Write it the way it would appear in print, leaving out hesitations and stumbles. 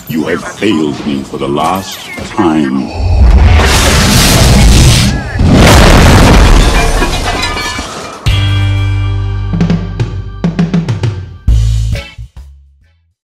You have failed me for the last time.